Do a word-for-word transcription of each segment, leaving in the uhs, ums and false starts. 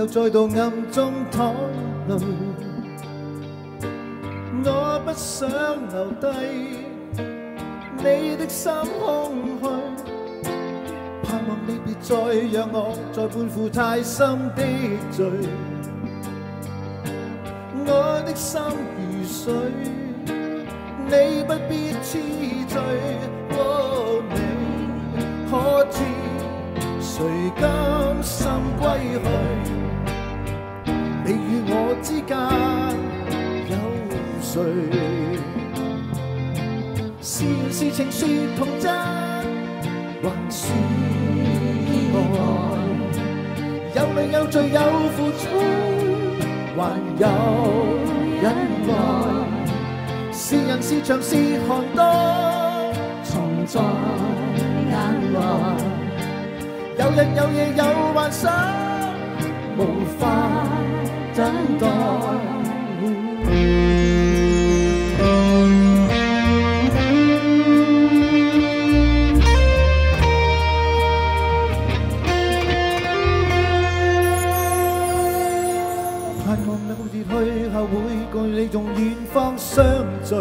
又再度暗中淌淚。我不想留低你的心空虛，盼望你別再讓我再背負太深的罪。我的心如水，你不必痴醉。哦，你可知誰甘心歸去？你與我之間有誰？是緣是情是童真，還是愛？有淚有罪有付出，還有忍耐。是人是牆是寒冬，藏在眼內。有日有夜有幻想，無法等待。盼望那個熱去後會共你從遠方相聚，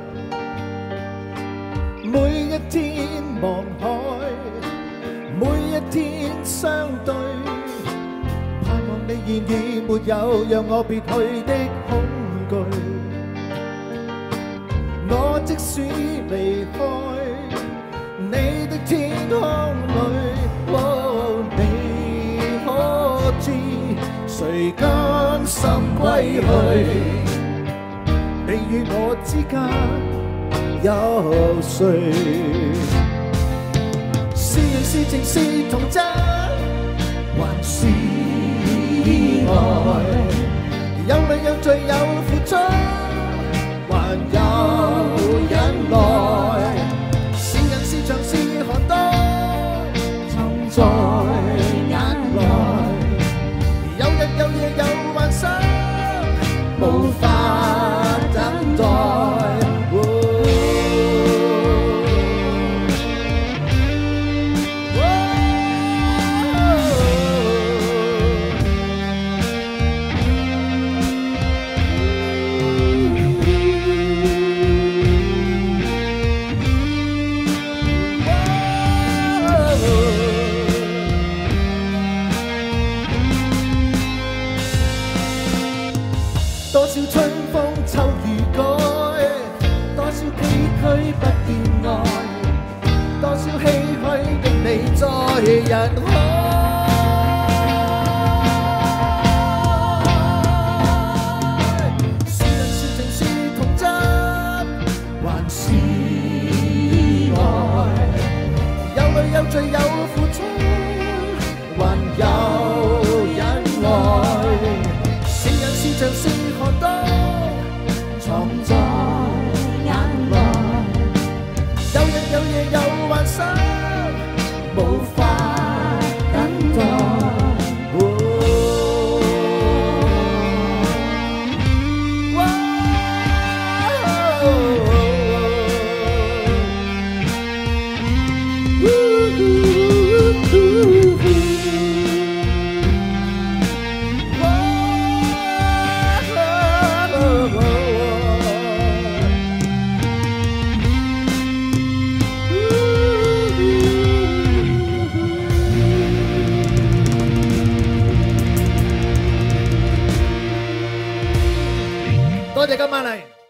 每一天望海，每一天相對。盼望你現已沒有讓我別去的恐懼。我即使離開你的天空裏，哦，你可知誰甘心歸去？你與我之間有誰？是緣是情是童真，還是愛？有淚有罪有付出，還有忍耐。是人是牆是寒冬，藏在眼內。有日有夜有幻想，無法等待。多少春風秋雨改，多少崎嶇不變愛，多少唏噓的你在人海。是人是情是童真，還是愛？有淚有罪有付出，還有忍耐。是人是牆是寒冬，藏在眼內。有日有夜有幻想，無